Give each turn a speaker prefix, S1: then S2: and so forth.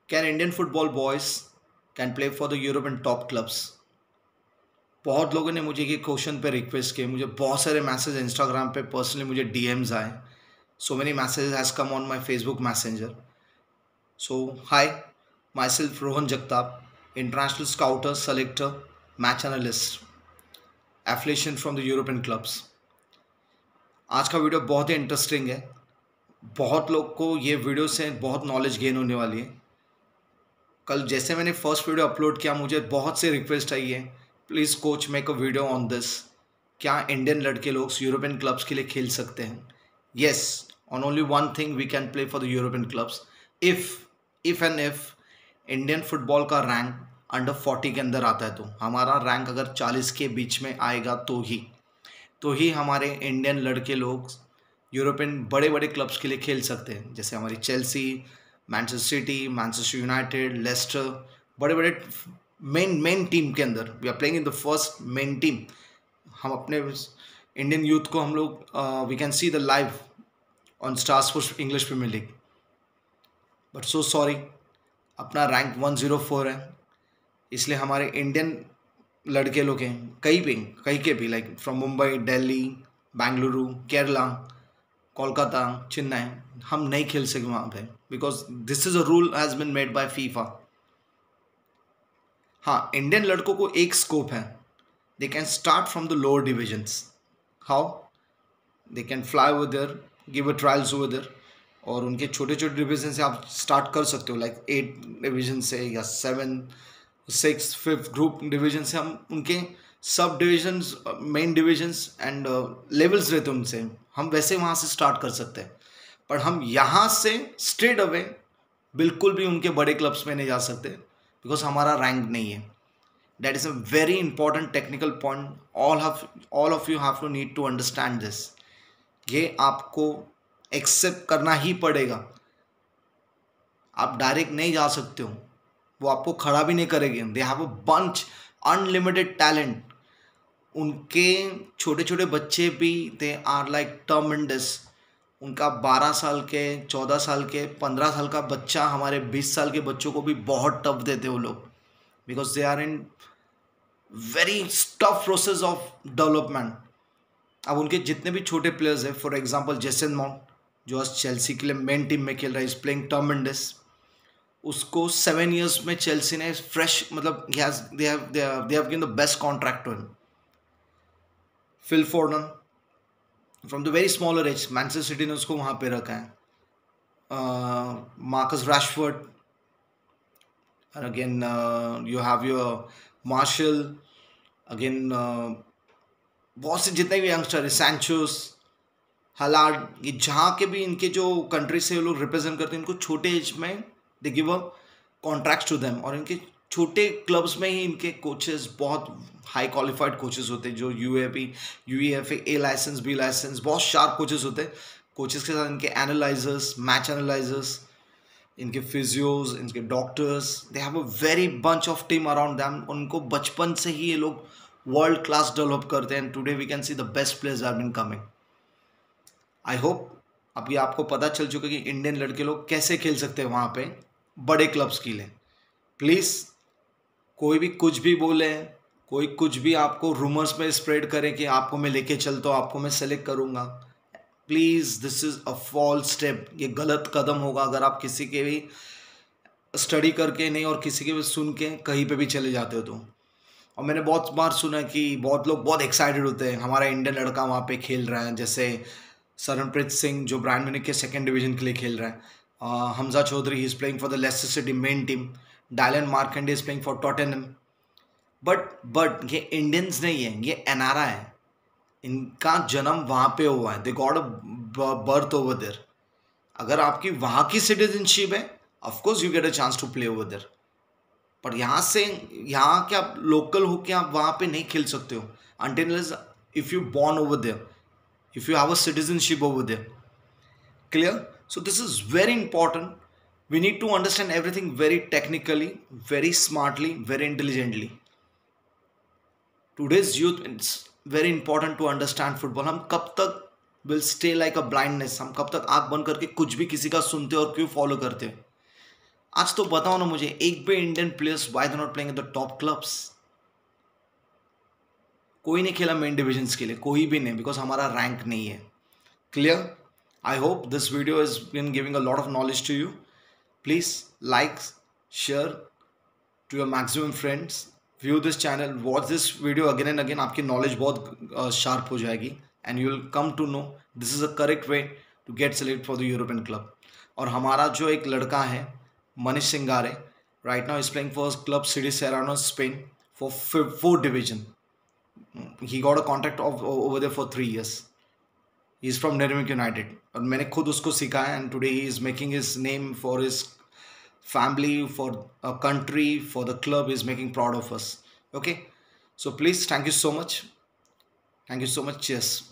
S1: Can Indian football boys can play for the European top clubs? बहुत लोगों ने मुझे ये क्वेश्चन पे रिक्वेस्ट किए, मुझे बहुत सारे मैसेज इंस्टाग्राम पे पर्सनली मुझे डीएम्स आए. So many messages has come on my Facebook Messenger. So hi, myself Rohan Jagtap, international scouter, selector, match analyst, affiliation from the European clubs. आज का वीडियो बहुत ही इंटरेस्टिंग है. बहुत लोग को ये वीडियो से बहुत नॉलेज गेन होने वाली है. कल जैसे मैंने फर्स्ट वीडियो अपलोड किया, मुझे बहुत से रिक्वेस्ट आई है, please coach make a video on this. क्या इंडियन लड़के लोग यूरोपियन क्लब्स के लिए खेल सकते हैं? Yes, on only one thing we can play for the European clubs if and if Indian football का रैंक अंडर 40 के अंदर आता है. तो हमारा रैंक अगर 40 के बीच में आएगा तो ही हमारे इंडियन लड़के लोग यूरोपियन बड़े बड़े क्लब्स के लिए खेल सकते हैं. जैसे हमारी Chelsea, Manchester City, Manchester United, Leicester, बड़े बड़े मेन टीम के अंदर we are playing in the first main team. हम अपने इंडियन यूथ को हम लोग we can see the live on Star Sports English Premier League. But so sorry, अपना रैंक 104 है, इसलिए हमारे इंडियन लड़के लोग हैं कहीं के भी, लाइक फ्रॉम मुंबई, दिल्ली, बेंगलुरु, केरला, कोलकाता, चेन्नई, हम नहीं खेल सके वहाँ पे because this is a rule has been made by FIFA. हाँ, इंडियन लड़कों को एक स्कोप है. They can start from the lower divisions. How? They can fly over there, give a trials over there, और उनके छोटे छोटे डिवीजन से आप स्टार्ट कर सकते हो, लाइक 8 डिवीजन से या 7, 6, 5 ग्रुप डिवीजन से. हम उनके सब divisions, main divisions and levels रहते हैं उनसे, हम वैसे वहाँ से स्टार्ट कर सकते हैं. पर हम यहाँ से स्ट्रेट अवे बिल्कुल भी उनके बड़े क्लब्स में नहीं जा सकते बिकॉज हमारा रैंक नहीं है. That is a very important technical point. All of you have to need to understand this. ये आपको एक्सेप्ट करना ही पड़ेगा. आप डायरेक्ट नहीं जा सकते हो, वो आपको खड़ा भी नहीं करेंगे. They have a bunch unlimited talent. उनके छोटे छोटे बच्चे भी दे आर लाइक टर्मेंडस. उनका 12 साल के, 14 साल के, 15 साल का बच्चा हमारे 20 साल के बच्चों को भी बहुत टफ देते वो लोग because they are in very tough process of development. अब उनके जितने भी छोटे प्लेयर्स हैं, फॉर एग्जांपल जेसन माउंट जो आज चेल्सी के लिए मेन टीम में खेल रहा है, इज प्लेइंग टर्मेंडस. उसको 7 इयर्स में चेल्सी ने फ्रेश, मतलब they have given the best contract to him. Phil Foden from the very smaller age, Manchester City ने उसको वहाँ पे रखा है. Marcus Rashford, and again you have your Marshall, again बहुत से जितने भी यंगस्टर है, सैंचोस, हलार्ड, ये जहाँ के भी इनके जो कंट्री से लोग रिप्रेजेंट करते हैं, इनको छोटे एज में they give a contract to them. और इनके छोटे क्लब्स में ही इनके कोचेस बहुत हाई क्वालिफाइड कोचेस होते हैं जो UEFA A licence, B licence, बहुत शार्प कोचेस होते हैं. कोचेस के साथ इनके एनालाइजर्स, मैच एनालाइजर्स, इनके फिजियोज, इनके doctors, they have a very bunch of team around them. उनको बचपन से ही ये लोग वर्ल्ड क्लास डेवलप करते हैं. Today we can see the best players are been coming. I hope अभी आपको पता चल चुका है कि इंडियन लड़के लोग कैसे खेल सकते हैं वहाँ पे बड़े क्लब्स के लिए. प्लीज़ कोई भी कुछ भी बोले, कोई कुछ भी आपको रूमर्स में स्प्रेड करे कि आपको मैं लेके चलता हूँ, आपको मैं सेलेक्ट करूँगा, please this is a false step. ये गलत कदम होगा अगर आप किसी के भी स्टडी करके नहीं और किसी के भी सुन के कहीं पे भी चले जाते हो तो. और मैंने बहुत बार सुना कि बहुत लोग बहुत एक्साइटेड होते हैं, हमारा इंडियन लड़का वहाँ पे खेल रहा है. जैसे सरनप्रीत सिंह जो ब्रायन म्यूनिख के 2nd डिवीजन के लिए खेल रहा है. हमजा चौधरी ही is playing for the Leicester City main team. Dylan Markande is playing for Tottenham. But ये इंडियंस नहीं है, ये एनआरआई है. इनका जन्म वहाँ पे हुआ है. They got a birth over there. अगर आपकी वहाँ की सिटीजनशिप है, of course you get a chance to play over there. पर यहाँ के आप लोकल हो के आप वहाँ पे नहीं खेल सकते हो until if you born over there, if you have a citizenship over there. Clear? So this is very important. We need to understand everything very technically, very smartly, very intelligently. Today's youth, it's very important to understand football. हम कब तक will stay like a blindness, हम कब तक आँख बंद करके कुछ भी किसी का सुनते और क्यों फॉलो करते हैं? आज तो बताओ ना मुझे, एक भी Indian players why they not playing in the top clubs? कोई नहीं खेला मेन डिविजन के लिए, कोई भी नहीं, बिकॉज हमारा रैंक नहीं है. Clear? I hope this video is been giving a lot of knowledge to you. Please like, share to your maximum friends. View this channel, watch this video again and again. आपकी knowledge बहुत sharp हो जाएगी and you will come to know this is a correct way to get select for the European club. और हमारा जो एक लड़का है Manish Singare, right now is playing for club city Serrano Spain for fourth division. He got a contract of over there for 3 years. He is from नेरमिक United और मैंने खुद उसको सीखा है and today he is making his name for his family, for a country, for the club is making proud of us. Okay, so please, thank you so much. Thank you so much. Cheers.